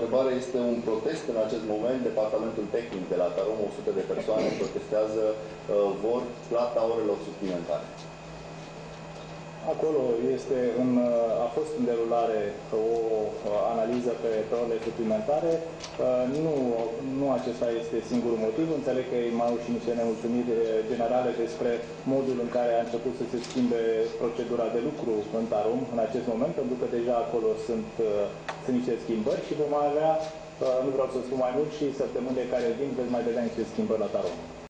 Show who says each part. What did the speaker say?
Speaker 1: întrebare este un protest în acest moment. Departamentul tehnic de la Tarom, 100 de persoane protestează, vor plata orelor suplimentare.
Speaker 2: Acolo a fost în derulare o analiză pe orele suplimentare. Nu acesta este singurul motiv. Înțeleg că mai au și niște nemulțumiri generale despre modul în care a început să se schimbe procedura de lucru în Tarom în acest moment, pentru că deja acolo sunt niște schimbări și vom avea, nu vreau să spun mai mult, și săptămânile care vin veți mai vedea niște schimbări la Tarom.